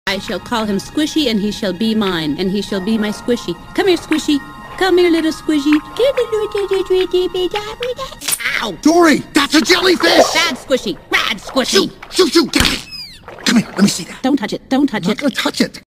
I shall call him Squishy, and he shall be mine, and he shall be my Squishy. Come here, Squishy. Come here, little Squishy. Ow! Dory, that's a jellyfish! Bad Squishy. Bad Squishy. Shoot! Get it! Come here, let me see that. Don't touch it. Don't touch I'm it. not gonna touch it.